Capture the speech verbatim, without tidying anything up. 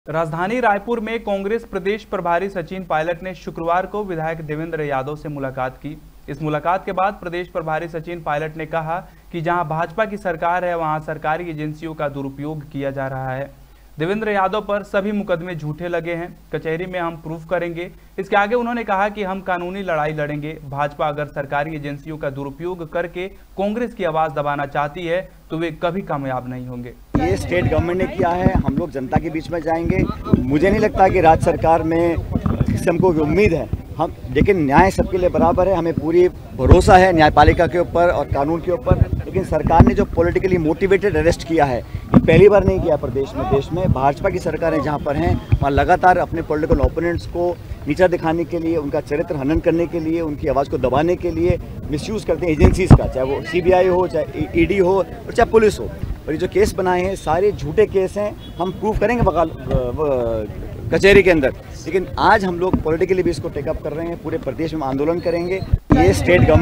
राजधानी रायपुर में कांग्रेस प्रदेश प्रभारी सचिन पायलट ने शुक्रवार को विधायक देवेंद्र यादव से मुलाकात की। इस मुलाकात के बाद प्रदेश प्रभारी सचिन पायलट ने कहा कि जहां भाजपा की सरकार है वहां सरकारी एजेंसियों का दुरुपयोग किया जा रहा है। देवेंद्र यादव पर सभी मुकदमे झूठे लगे हैं, कचहरी में हम प्रूफ करेंगे। इसके आगे उन्होंने कहा कि हम कानूनी लड़ाई लड़ेंगे। भाजपा अगर सरकारी एजेंसियों का दुरुपयोग करके कांग्रेस की आवाज दबाना चाहती है तो वे कभी कामयाब नहीं होंगे। ये स्टेट गवर्नमेंट ने किया है, हम लोग जनता के बीच में जाएंगे। मुझे नहीं लगता कि राज्य सरकार में हमको उम्मीद है, हम लेकिन न्याय सबके लिए बराबर है। हमें पूरी भरोसा है न्यायपालिका के ऊपर और कानून के ऊपर। लेकिन सरकार ने जो पॉलिटिकली मोटिवेटेड अरेस्ट किया है, ये पहली बार नहीं किया प्रदेश में। देश में भाजपा की सरकारें जहाँ पर हैं वहाँ लगातार अपने पॉलिटिकल ओपोनेंट्स को नीचा दिखाने के लिए, उनका चरित्र हनन करने के लिए, उनकी आवाज़ को दबाने के लिए मिसयूज़ करते हैं एजेंसीज़ का, चाहे वो सीबीआई हो, चाहे ईडी हो और चाहे पुलिस हो। और ये जो केस बनाए हैं सारे झूठे केस हैं, हम प्रूव करेंगे बकाल कचहरी के अंदर। लेकिन आज हम लोग पॉलिटिकली भी इसको टेकअप कर रहे हैं, पूरे प्रदेश में आंदोलन करेंगे। ये स्टेट गवर्नमेंट